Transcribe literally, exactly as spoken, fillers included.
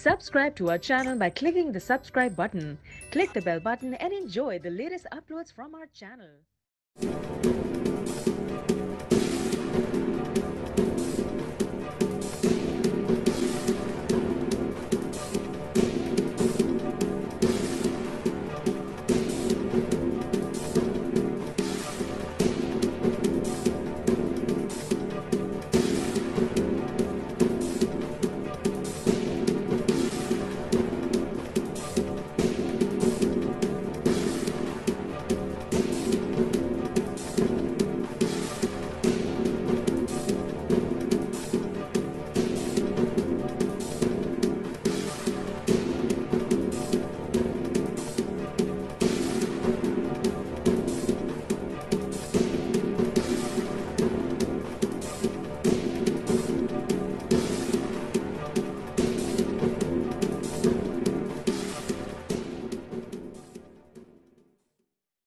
Subscribe to our channel by clicking the subscribe button. Click the bell button and enjoy the latest uploads from our channel.